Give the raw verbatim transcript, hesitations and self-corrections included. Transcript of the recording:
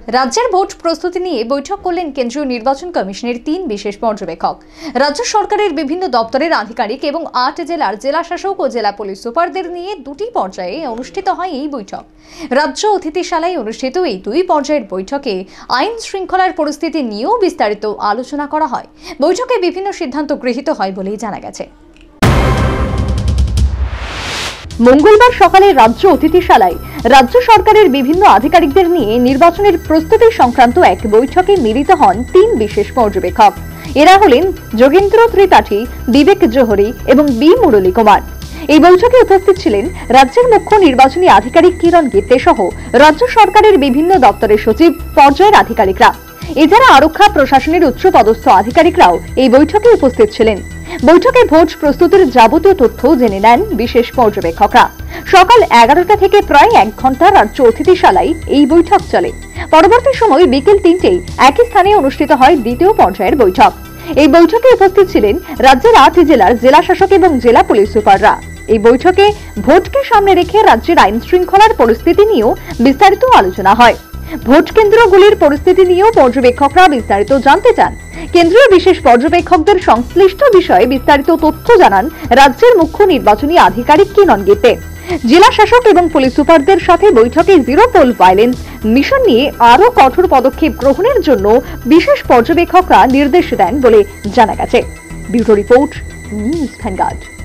রাজ্যের ভোট প্রস্তুতি নিয়ে বৈঠক করলেন কেন্দ্রীয় নির্বাচন কমিশনের তিন বিশেষ পর্যবেক্ষক। রাজ্য সরকারের বিভিন্ন দপ্তরের আধিকারিক এবং আট জেলার জেলা শাসক ও জেলা পুলিশ সুপারদের নিয়ে দুটি পর্যায়ে অনুষ্ঠিত হয় এই বৈঠক। রাজ্য অতিথিশালায় অনুষ্ঠিত এই দুই পর্যায়ের বৈঠকে আইন শৃঙ্খলার পরিস্থিতি নিয়েও বিস্তারিত আলোচনা করা হয়। বৈঠকে বিভিন্ন সিদ্ধান্ত গৃহীত হয় বলেই জানা গেছে। মঙ্গলবার সকালে রাজ্য অতিথিশালায় রাজ্য সরকারের বিভিন্ন আধিকারিকদের নিয়ে নির্বাচনের প্রস্তুতি সংক্রান্ত এক বৈঠকে মিলিত হন তিন বিশেষ পর্যবেক্ষক। এরা হলেন যোগেন্দ্র ত্রিপাঠী, বিবেক জোহরি এবং বি মুরলী কুমার। এই বৈঠকে উপস্থিত ছিলেন রাজ্যের মুখ্য নির্বাচনী আধিকারিক কিরণ গিত্তে সহ রাজ্য সরকারের বিভিন্ন দপ্তরের সচিব পর্যায়ের আধিকারিকরা। এছাড়া আরক্ষা প্রশাসনের উচ্চ পদস্থ আধিকারিকরাও এই বৈঠকে উপস্থিত ছিলেন। বৈঠকে ভোট প্রস্তুতির যাবতীয় তথ্য জেনে নেন বিশেষ পর্যবেক্ষকরা। সকাল এগারোটা থেকে প্রায় এক ঘন্টা রাজ্য অতিথিশালায় এই বৈঠক চলে। পরবর্তী সময় বিকেল তিনটেই একই স্থানে অনুষ্ঠিত হয় দ্বিতীয় পর্যায়ের বৈঠক। এই বৈঠকে উপস্থিত ছিলেন রাজ্যের আট জেলার জেলা শাসক এবং জেলা পুলিশ সুপাররা। এই বৈঠকে ভোটকে সামনে রেখে রাজ্যের আইন শৃঙ্খলার পরিস্থিতি নিয়েও বিস্তারিত আলোচনা হয়। ভোট কেন্দ্রগুলির পরিস্থিতি নিয়েও পর্যবেক্ষকরা বিস্তারিত জানতে চান। কেন্দ্রীয় বিশেষ পর্যবেক্ষকদের সংশ্লিষ্ট বিষয়ে বিস্তারিত তথ্য জানান রাজ্যের মুখ্য নির্বাচনী আধিকারিক কিরণ গিত্তে। জেলা শাসক এবং পুলিশ সুপারদের সাথে বৈঠকে জিরো পোল ভায়োলেন্স মিশন নিয়ে আরও কঠোর পদক্ষেপ গ্রহণের জন্য বিশেষ পর্যবেক্ষকরা নির্দেশ দেন বলে জানা গেছে। Bureau report, news vanguard.